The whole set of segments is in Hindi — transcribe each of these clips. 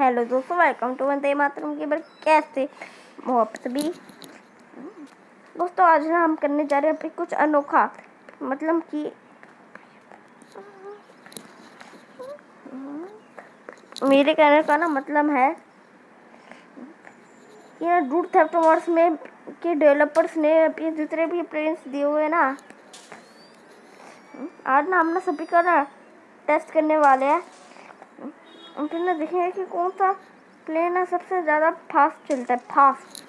हेलो दोस्तों, वेलकम टू वंदे मातरम की कैसे हो आप सभी दोस्तों। आज ना हम करने जा रहे हैं कुछ अनोखा, मतलब कि मेरे कहने का ना मतलब है कि ना रूट थेफ्ट वॉर्स में के डेवलपर्स ने अपने जितने भी प्लेन्स दिए हुए ना, आज ना हम ना सभी का ना टेस्ट करने वाले हैं। फिर ना देखेंगे कि कौन सा प्लेन है सबसे ज़्यादा फास्ट चलता है, फास्ट।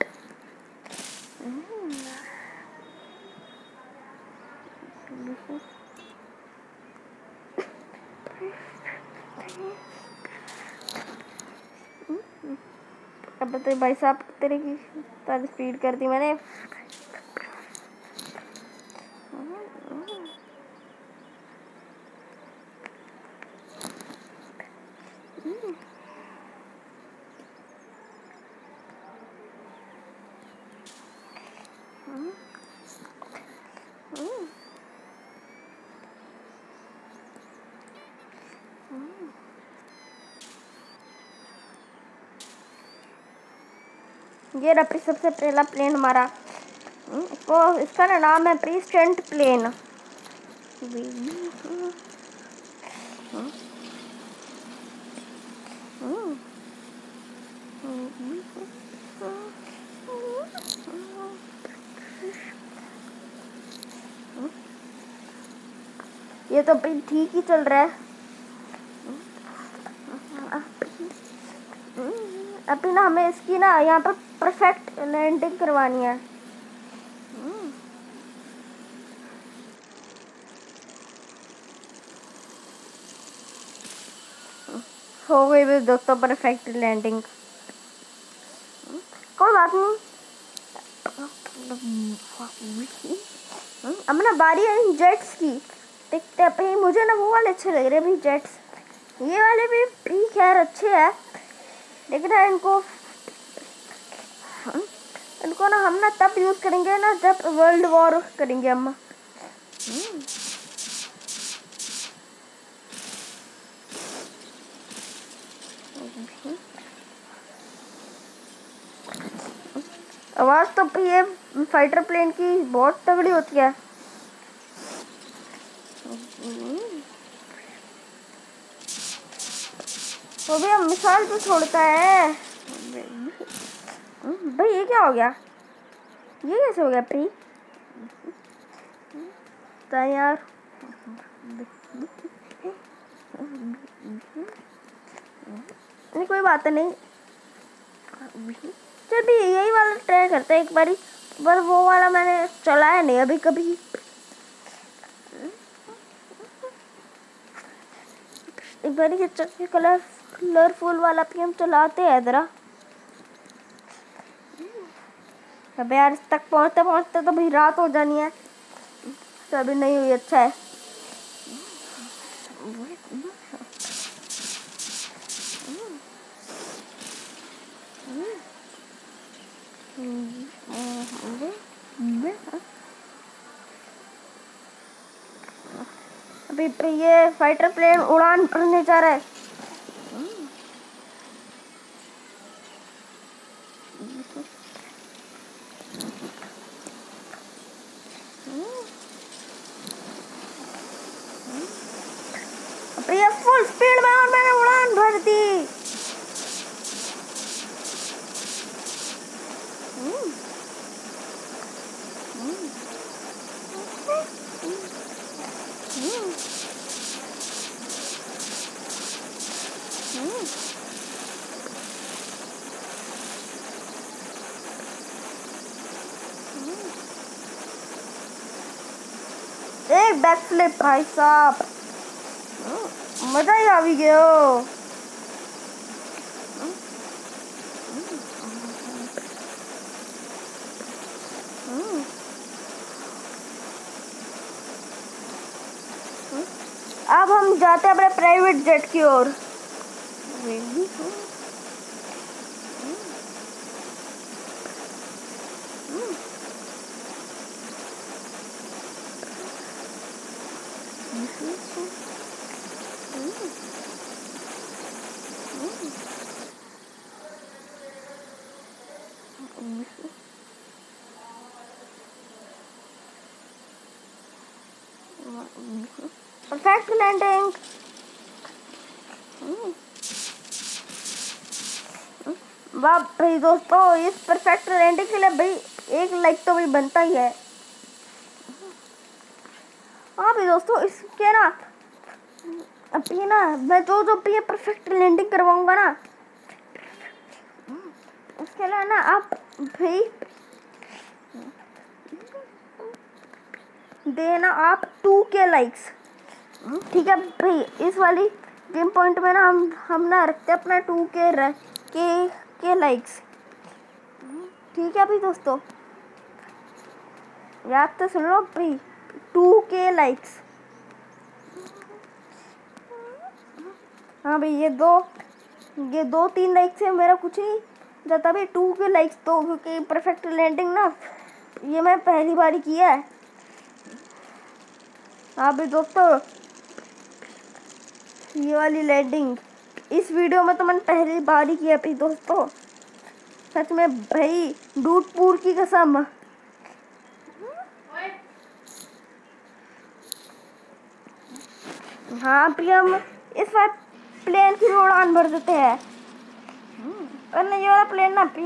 अब बताइए भाई साहब, तेरे की सारी स्पीड कर दी मैंने। ये रहा सबसे पहला प्लेन हमारा। इसका ना नाम है प्रीस्टेंट प्लेन। ये तो भाई ठीक ही चल रहा है। अभी ना हमें इसकी ना यहाँ पर परफेक्ट लैंडिंग करवानी है। हो गई भी दोस्तों परफेक्ट लैंडिंग। कोई बात नहीं। अब ना बारी है जेट्स की। देखते हैं भाई, मुझे ना वो वाले अच्छे लग रहे हैं जेट्स। ये वाले भी खैर अच्छे हैं, लेकिन ना इनको ना हम ना तब यूज़ करेंगे ना जब वर्ल्ड वॉर करेंगे हम। आवाज़ तो ये फाइटर प्लेन की बहुत तगड़ी होती है। वो भी हम मिसाइल तो छोड़ता है। भाई ये क्या हो गया, ये कैसे हो गया प्री यार। नहीं कोई बात नहीं, चल भी यही वाला ट्राई करते हैं एक बारी। पर वो वाला मैंने चलाया नहीं अभी कभी। एक बारी ये कलरफुल वाला भी हम चलाते हैं ज़रा। अब यार इस तक पहुँचते पहुँचते तो भाई रात हो जानी है, तो अभी नहीं हुई। अच्छा है। अभी ये फाइटर प्लेन उड़ान भरने जा रहा है। ये फुल स्पीड में और मैंने उड़ान भर दी। एक बैक फ्लिप भाई साहब, मजा ही आ भी गया। अब हम जाते हैं अपने प्राइवेट जेट की ओर। Perfect landing. वाह भाई दोस्तों, इस परफेक्ट लैंडिंग के लिए भाई 1 लाइक तो भाई बनता ही है। हाँ भाई दोस्तों, इसके ना अभी ना मैं जो भी ये परफेक्ट लैंडिंग करवाऊंगा ना, उसके लिए ना आप भाई देना आप 2K लाइक्स। ठीक है भाई, इस वाली गेम पॉइंट में ना हम ना रखते हैं अपना 2K लाइक्स। ठीक है भाई दोस्तों, याद तो सुन लो भाई, 2K लाइक्स। हाँ भाई, ये 2-3 लाइक से मेरा कुछ नहीं जाता भाई, 2K लाइक्स तो, क्योंकि परफेक्ट लैंडिंग ना ये मैं पहली बार ही किया है। हाँ भाई दोस्तों, ये वाली लैंडिंग इस वीडियो में तो मैंने पहली बार ही किया भाई दोस्तों, सच में भाई, दूधपुर की कसम। हाँ भाई, हम इस बार प्लेन की उड़ान भर देते हैं। वरना ये वाला प्लेन ना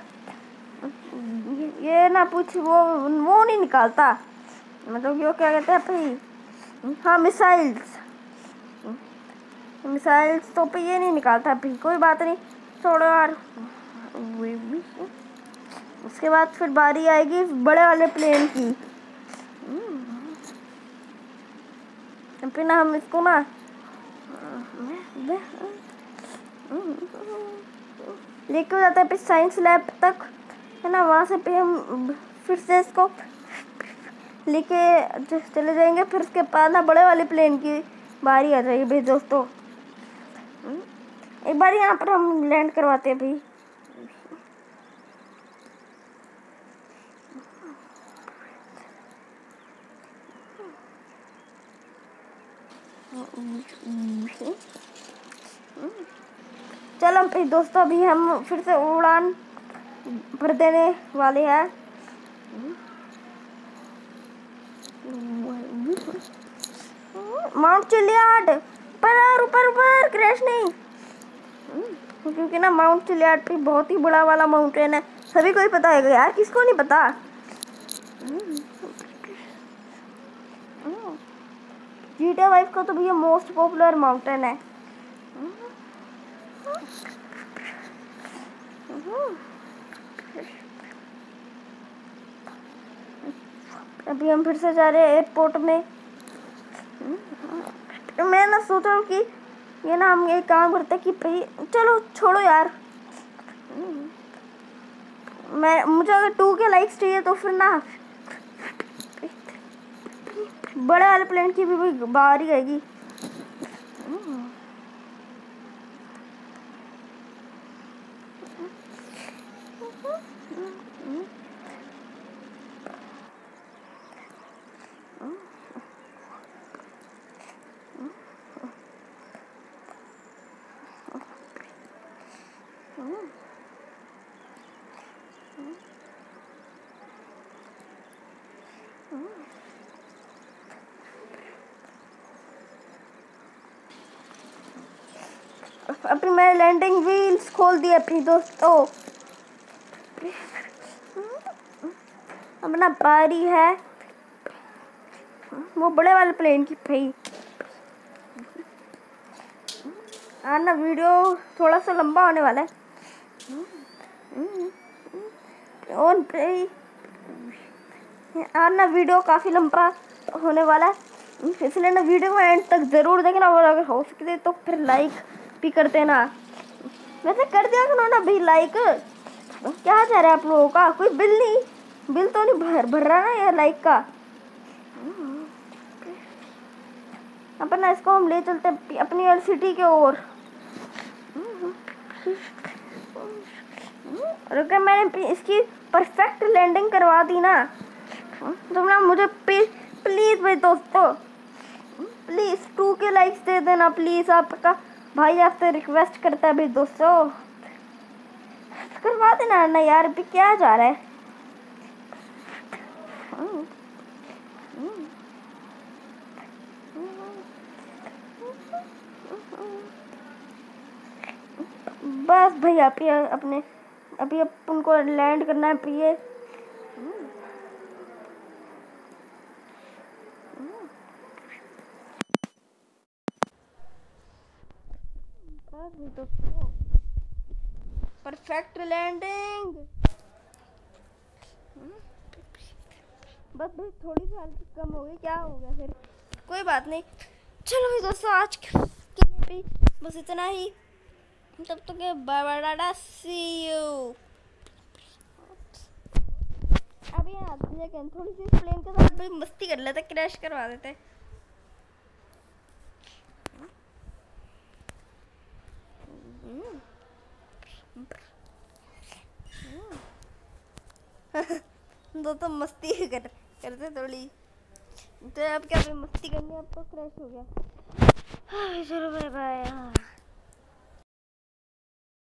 ये ना कुछ वो नहीं निकालता, मतलब ये क्या कहते हैं भाई, हाँ मिसाइल्स तो पे ये नहीं निकालता भाई। कोई बात नहीं, छोड़ो यार। उसके बाद फिर बारी आएगी बड़े वाले प्लेन की। फिर ना हम इसको ना लेके जाते हैं फिर साइंस लैब तक, है ना। वहाँ से फिर हम फिर से इसको लेके चले जाएंगे। फिर उसके बाद ना बड़े वाले प्लेन की बारी आ जाएगी भाई दोस्तों। एक बार यहाँ पर हम लैंड करवाते हैं भाई। चलो भाई दोस्तों, अभी हम फिर से उड़ान भर देने वाले हैं। माउंट चिलियार्ड, ऊपर ऊपर ऊपर, क्रैश नहीं। क्योंकि ना माउंट चिलियार्ड भी बहुत ही बड़ा वाला माउंटेन है, सभी को ही पता है यार, किसको नहीं पता। GTA 5 का तो भैया मोस्ट पॉपुलर माउंटेन है। अभी हम फिर से जा रहे हैं एयरपोर्ट में। मैं ना सोच रहा हूँ कि ये ना हम ये काम करते हैं कि भाई चलो छोड़ो यार, मुझे अगर 2K लाइक्स चाहिए तो फिर ना बड़े वाले प्लेन की भी बारी आएगी। अभी मैं लैंडिंग व्हील्स खोल दिए अपनी दोस्तों। अब ना बारी है वो बड़े वाले प्लेन की भाई। आज ना वीडियो थोड़ा सा लंबा होने वाला है और भाई आज ना वीडियो काफ़ी लंबा होने वाला है, इसलिए ना वीडियो को एंड तक ज़रूर देखना, और अगर हो सके तो फिर लाइक भी कर देना। वैसे कर दिया करो ना भाई लाइक, क्या चाह रहे हैं आप लोगों का, कोई बिल तो नहीं भर रहा ना यार लाइक का। अपन ना इसको हम ले चलते अपनी LCT के ओर। और अगर मैंने इसकी परफेक्ट लैंडिंग करवा दी ना, तो ना मुझे प्लीज़ भाई दोस्तों, प्लीज़ 2K लाइक्स दे देना प्लीज़। आपका भाई आपसे रिक्वेस्ट करता है भाई दोस्तों, करवा देना अन्ना यार, अभी क्या जा रहा है। बस भाई अपने अभी अपन को लैंड करना है प्रिय। तो परफेक्ट लैंडिंग। बस भाई थोड़ी सी हल्की कम हो गई, क्या हो गया फिर, कोई बात नहीं। चलो भाई दोस्तों, आज के लिए बस इतना ही। तब तक bye bye, tata, see you. अभी थोड़ी सी प्लेन के साथ भी मस्ती कर लेते, क्रैश करवा देते। तो मस्ती करते थोड़ी, तो अब क्या मस्ती करनी है, अब तो क्रैश हो गया। चलो बाय बाय।